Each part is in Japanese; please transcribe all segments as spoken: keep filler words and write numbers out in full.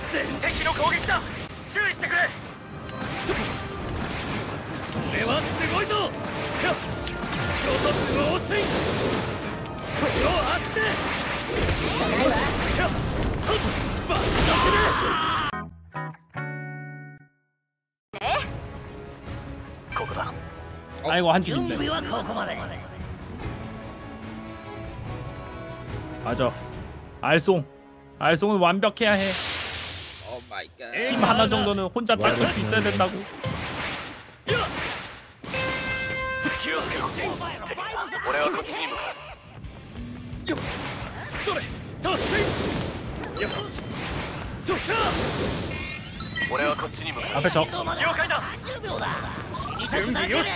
敵の攻撃だ。注意してくれ。これはすごいぞ。衝突応戦。これをあってバックだ。ここだ。 아이고 한팀 있네. 맞아. 알송. 알송은 완벽해야 해. 오 마이 갓. 팀 하나 정도는 혼자 닦을 수 있어야 된다고. 앞에 적. 준비よし。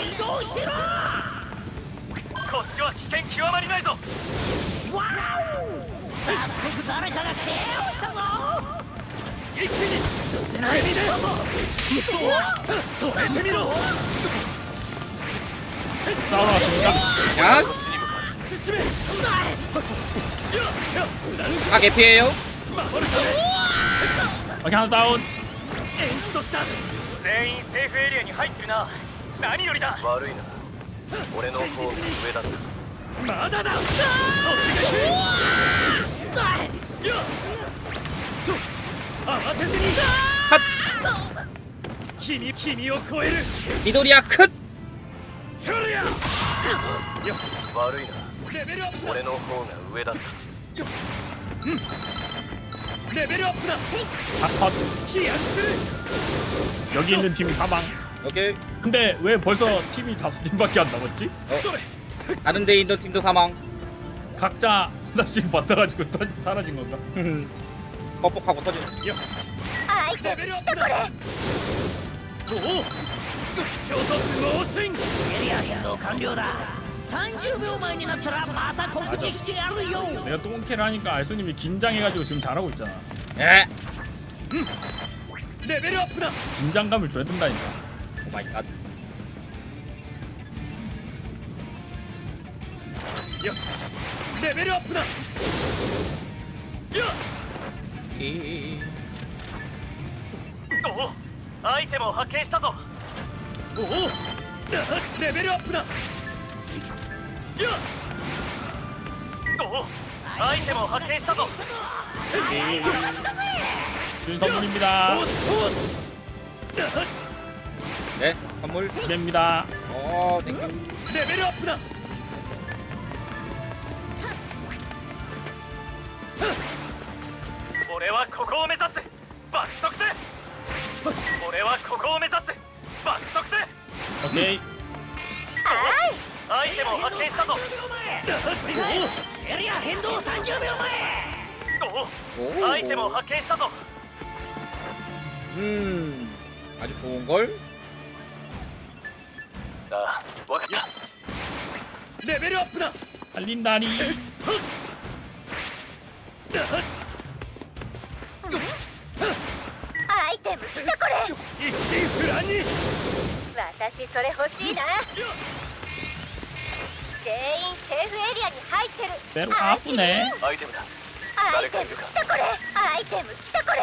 こっちは危険極まりないぞ。わお。早速誰かが手をしたぞ。一気に寄せないで。止めてみろ。 싸우러 왔습니까? 야. 아 개피해요? 오케이 하나 다운. 全員セーフエリアに入ってるな。何よりだ。悪いな。俺の方が上だ。まだだ。慌てずに。君君を超える。 미도리야 컷. よし。悪いな。レベルアップだ。俺の方が上だった。レベルアップだ。 아 컷. 여기 있는 팀이 사망. 오케이. 근데 왜 벌써 팀이 다섯 팀밖에 안 남았지? 어. 다른 데 있는 팀도 사망. 각자 하나씩 받아가지고 사라진 건가? 뻑뻑하고 터지. 아, 레벨アップだ。おお。衝突応戦。エリア変動完了だ。さんじゅうびょうまえになったらまた告知してやるよ。 내가 똥캐를 하니까 알소님이 긴장해가지고 지금 잘하고 있잖아. 에. 레벨アップだ. 긴장감을 줘야 된다니까. 오 마이 갓. 요시. 레벨アップだ. 야. 이. おお。アイテムを発見したぞ。おお。レベルアップだ. 야. おお。アイテムを発見したぞ. 준 선물입니다. 네, 선물. 됩니다. 어, 땡큐. 레벨アップだ.俺はここを目指す。爆速で。俺はここを目指す。爆速で。 오케이. アイテムを発見したぞ。エリア変動さんじゅうびょうまえ。おお。アイテムを発見したぞ。 음, 아주 좋은 걸. 아, 왔다. 레벨アップだ. 달린다니. 아이템来たこれ。 一心不乱に。 私それ欲しいな。全員セーフエリアに入ってる。 배로 아프네. アイテムだ。 アイテム来たこれ。アイテム来たこれ。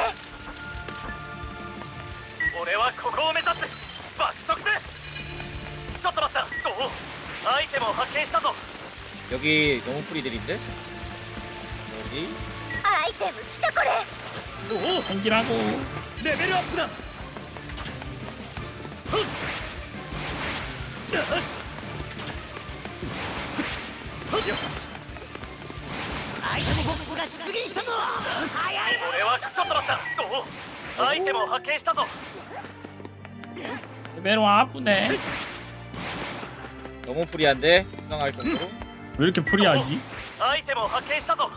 俺はここを目指す。爆速で。ちょっと待った。おお。アイテムを発見したぞ。 여기 너무 프리들인데? 여기. アイテム来たこれ。 おお。 생기라고. レベルアップだ。よし。アイテムボックスが出現したぞ。早い。俺はちょっと待った。おお。アイテムを発見したぞ。 배로 아프네. 너무 프리한데? 수상할 정도로? 왜 이렇게 프리하지? アイテムを発見したぞ。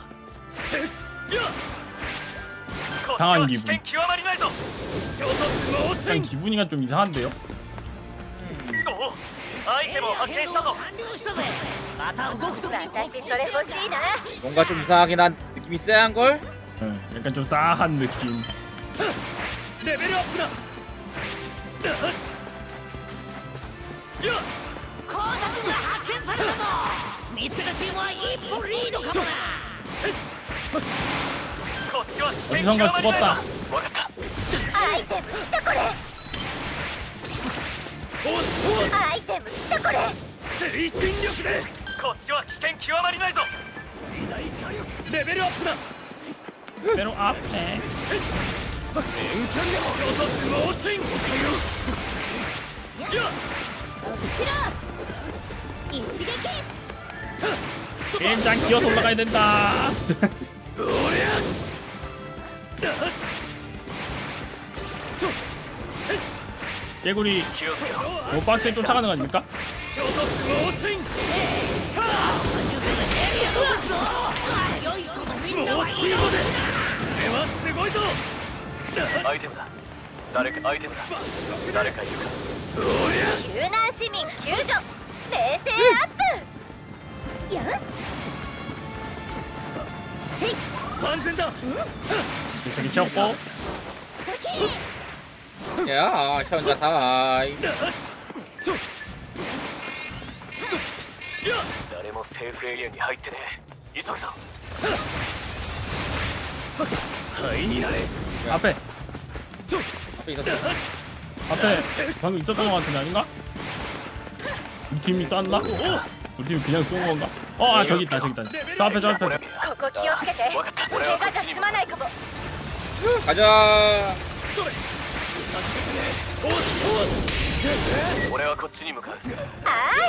상한 기분. 危険極まりないぞ。衝突応 그냥 戦。 기분이가 좀 이상한데요? おお。アイテムを発見したぞ。 私それ欲しいな。 뭔가 좀 이상하긴 한 느낌이 쎄한걸? 응, 약간 좀 싸한 느낌. レベルアップだ。コーダ君が発見されたぞ。見つけたチームは一歩リードかもな。こっちは危険極まりないぞ。わかった。 アイテム来たこれアイテム来たこれ推進力でこっちは危険極まりないぞレベルアップだベロアップね。 衝突猛進後ろ一撃ケンちゃん기어서 올라가야 된다. 개구리 오빠한테 쫓아가는 거 아닙니까? 아이템이다. 誰かアイテムだ。誰かいるか。 救難市民救助生成アップよし万全だ。 저기 채웠고. 야 현자 다이 誰もセーフエリアに入ってねえ。急ぐぞ。灰になれ。 앞에 앞에 있었어. 앞에 방금 있었던 것 같은데 아닌가? 우리 팀이 쐈나? 우리 팀이 그냥 쏜 건가? 어, 아 저기 있다 저기 있다. 저 앞에 저 앞에. ここ気をつけて怪我じゃ済まないかも 가자. 俺はこっちに向かう。 はい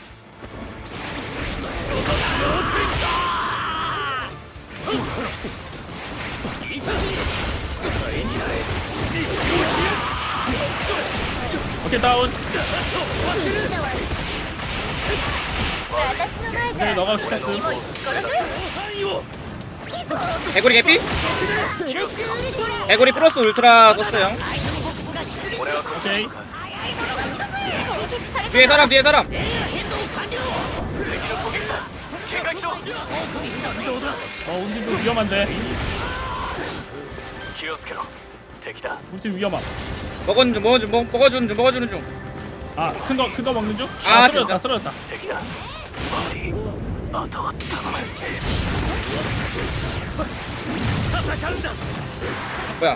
오케이 다운. 私の前じゃ 네, 너가 시켰어. 敵も撃ち殺す 개구리 개피? フルスウルトラ 개구리 플러스 울트라 썼어요. 오케이. 뒤에 사람 뒤에 사람. 어 우리 팀 좀 위험한데. 気をつけろ。敵だ。 우리 팀 위험함. 먹어주는 중 먹어주는 중 먹어주는 중 먹어주는 중. 아 큰 거 큰 거 먹는 중? 아, 아 쓰러졌다 쓰러졌다. 敵だ。マリー、あとは頼む。戦うんだ。 뭐야?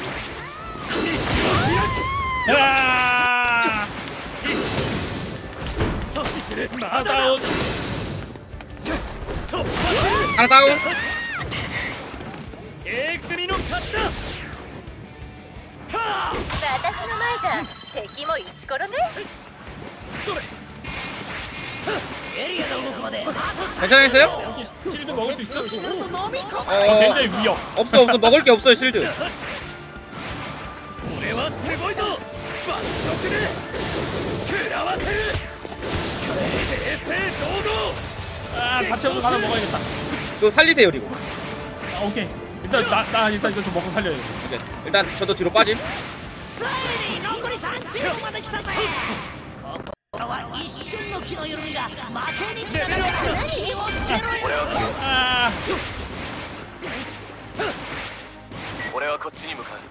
야! 阻止する。 아 다운. 하나 다운. えぐりの勝ちだ。はあ。 私の前じゃ敵も撃ち殺すそれ。エリアが動くまで。 괜찮으세요? 혹시 실드 먹을 수 있어? 어, 어 굉장히 위험. 없어 없어 먹을 게 없어요 실드. 俺はすごいぞ。爆速で食らわせる。正々堂々。 아 다 채우고 하나 먹어야겠다. 이거 살리세요 그리고. 아 오케이. 일단 나, 나 일단 이거 좀 먹고 살려야 돼. 오케이. 일단 저도 뒤로 빠짐. ついに残りさんチームまで来たぜ。ここは一瞬の気の緩みが負けにつながる。気をつけろよ。 아 俺はこっちに向かう。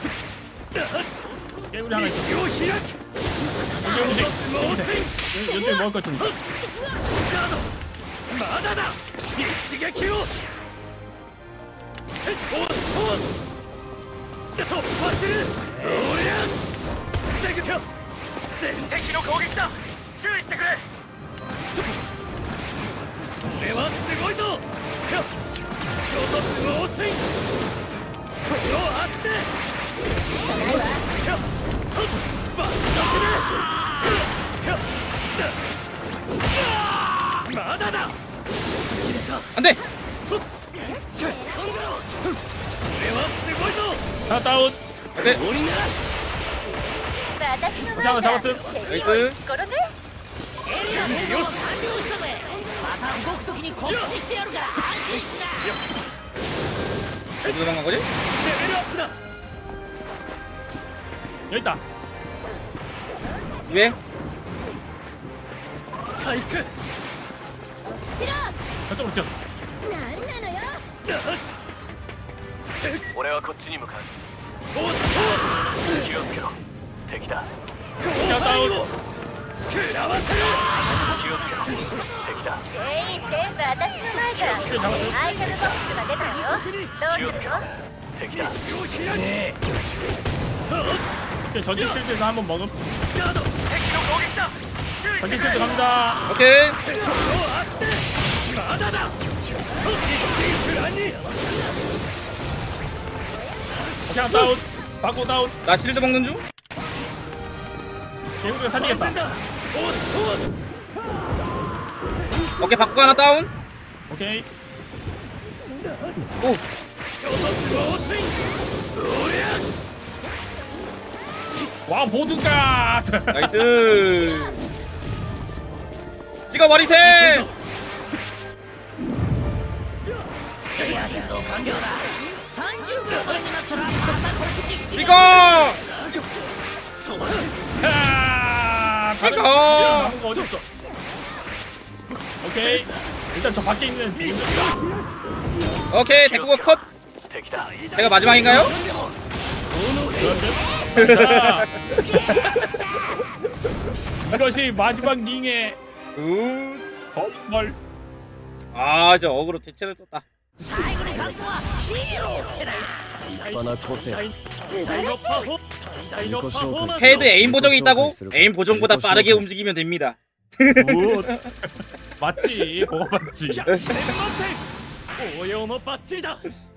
개구리 하나 있어. 道を開く。 연중 음식. 연중 먹을 것 좀 있다. まだだ。一撃を。おっおっ。突破する。おりゃ。防ぐよ。全敵の攻撃だ。注意してくれ。俺はすごいぞ。衝突猛進。この圧で。バックで。まだだ。 안돼. 하나 다운. 안돼. 私の 하나 前じゃ 잡았음. 敵も撃ち殺す 어디 도망간 거지? 여기 있다. 위에? 저쪽으로 튀었어. 何なのよ俺はこっちに向かう。気をつけろ。敵だ。 하나 다운. 食らわせる。気をつけろ。敵だ。 全員全部私の前じゃアイテムボックスが出たよどうするの敵だ。ねえ。 오케이 전진 실드도 한번 먹음. ガード敵の攻撃だ 전진 실드 갑니다. 오케이. まだだフランに 오케이 하나 다운. 바고 다운. 나 실드 먹는 중. 개구리가 살리겠다. おっと 오케이 바꾸 하나 다운. 오케이. 오. 衝突猛スイングおりゃ 와 보드가. 나이스. 찍어버리세. キャリア変動完了ださんじゅうびょうまえになったらまた告知して 찍어. 아, 다른 찍어! 남은 거 어딨어? 오케이. 일단 저 밖에 있는 분. 오케이 대구가 컷. 敵だ 제가 마지막인가요? 그런데? 자, 이것이 마지막 링의 굿. 헐. 아, 저 어그로 대체를 썼다. 最後に勝つのはヒーローってな最大のパフォ最大のパフォーマンス 헤드 에임 보정이 있다고? 에임 보정보다 빠르게 움직이면 됩니다. 굿. 맞지, 그거 맞지. 応用もバッチリだ